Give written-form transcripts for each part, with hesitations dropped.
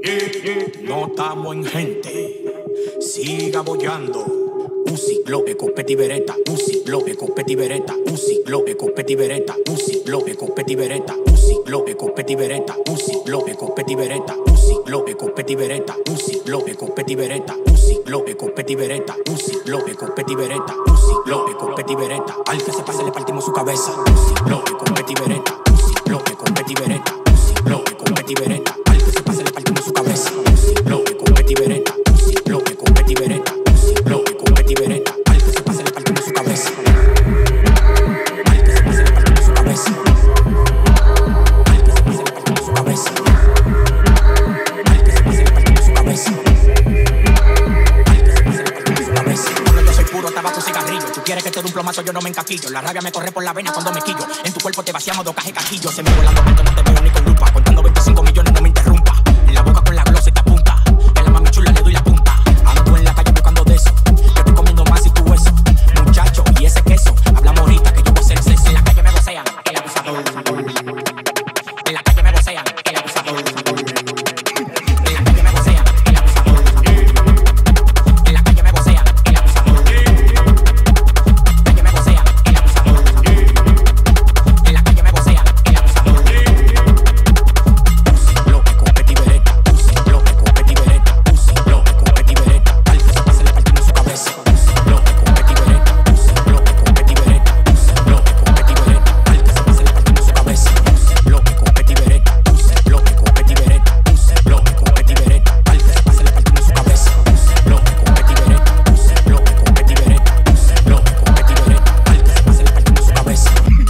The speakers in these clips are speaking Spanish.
No estamos en gente. Siga bollando. Uzi, globe, copeti, bereta. Uzi, globe, copeti, bereta. Uzi, globe, copeti, bereta. Uzi, globe, copeti, bereta. Uzi, globe, copeti, bereta. Uzi, globe, copeti, bereta. Uzi, globe, copeti, bereta. Uzi, globe, copeti, bereta. Uzi, globe, copeti, bereta. Uzi, globe, copeti, bereta. Uzi, globe, copeti, bereta. Al que se pase le partimos su cabeza. Uzi, globe, copeti, bereta. Uzi, globe, copeti, bereta. Uzi, globe, copeti, bereta. Al que se pase le partimos su cabeza. Uzi, globe, copeti, bereta. Uzi, globe, copeti, bereta. Uzi, globe, copeti, bereta. Al que se pase le partimos su cabeza. Al que se pase le partimos su cabeza. Al que se pase le partimos su cabeza. Al que se pase le partimos su cabeza. Al que se pase le partimos su cabeza. Cuando yo soy puro tabaco y cigarrillo, tú quieres que te dé un plomazo, yo no me encaquillo. La rabia me corre por la vena cuando me quillo. En tu cuerpo te vaciamos dos cajas casquillo. Se me vuelan los mentos, no te veo ni con lupa. Contando 25 millones, no me interrumpa. En la boca con la glosa y te apunta. En la mami chula le doy la punta. Ando en la calle buscando de eso. Yo estoy comiendo más y tú eso. Muchacho, y ese queso. Hablamos ahorita que yo voy a hacer sexo. En la calle me vocean, el abusador. En la calle me vocean, el abusador. En la calle me vocean, el abusador. En la calle me vocean, el abusador. En la calle me vocean, el abusador. En la calle me vocean, el abusador. Uzi, globe, copeti, bereta. Uzi, globe, copeti, bereta. Uzi, globe, copeti, bereta. Al que se pase le partimos su cabeza. Uzi, globe, copeti, bereta. Uzi, globe, copeti, bereta. Uzi, globe, copeti, bereta. Al que se pase le partimos su cabeza. Uzi, globe, copeti, bereta. Uzi, globe, copeti, bereta. Uzi, globe, copeti, bereta. Al que se pase le partimos su cabeza. Uzi, globe, copeti, bereta. Uzi, globe, copeti, bereta. Uzi, globe, copeti, bereta. Al que se pase le partimos su cabeza.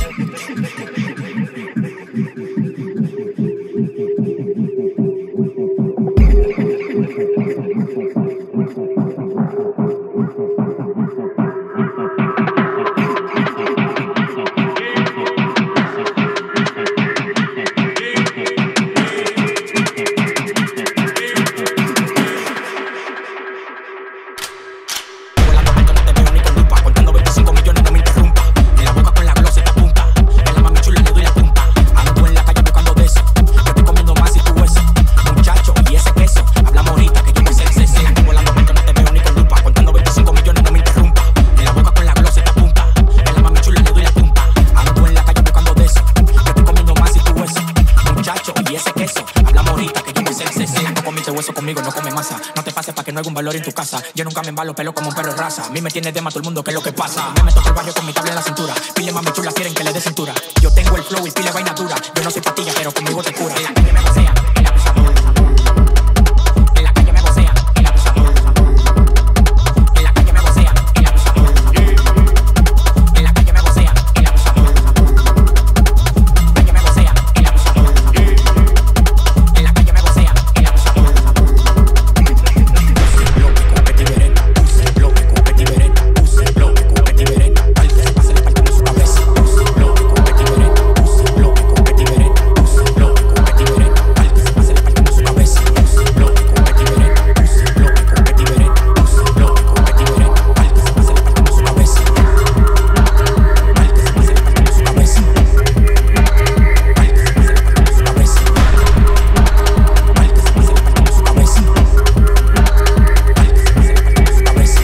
Volando mentos, no te veo ni con lupa. Contando 25 millones, no me interrumpa. En la boca con la glosa y te apunta. En la mami chula le doy la punta. Ando en la calle buscando de eso. Yo estoy comiendo más y tú eso. Muchacho, y ese queso. Hablamos ahorita que yo voy a hacer sexo. Aquí volando mentos, no te veo ni con lupa. Contando 25 millones, no me interrumpa. En la boca con la glosa y te apunta. En la mami chula le doy la punta. Ando en la calle buscando de eso. Yo estoy comiendo más y tú eso. Muchacho, y ese queso. Hablamos ahorita que yo voy a hacer sexo. No comiste hueso conmigo, no come masa. No te pases pa' que no haya un valor en tu casa. Yo nunca me embalo pelo como un perro de raza. A mí me tiene de más todo el mundo, que es lo que pasa. Me meto por el barrio con mi tabla en la cintura. Pile mami chula quieren que le dé cintura. Yo tengo el flow y pile vaina dura. Yo no soy patilla, pero conmigo te cura. En la calle me vocean, el abusador. En la calle me vocean, el abusador. En la calle me vocean, el abusador. En la calle me vocean, el abusador. En la calle me vocean, el abusador. En la calle me vocean, el abusador. Globe, copeti, bereta. Uzi, globe, copeti, bereta. Uzi, globe, copeti, bereta. Al que se pase le partimos su cabeza. Uzi, globe, copeti, bereta. Uzi, globe, copeti, bereta. Uzi, globe, copeti, bereta. Al que se pase le partimos su cabeza. Uzi, globe, copeti, bereta. Uzi, globe, copeti, bereta. Uzi, globe, copeti, bereta. Al que se pase le partimos su cabeza. Al que se pase le partimos su cabeza. Al que se pase le partimos su cabeza. Al que se pase le partimos su cabeza. Al que se pase le partimos su cabeza.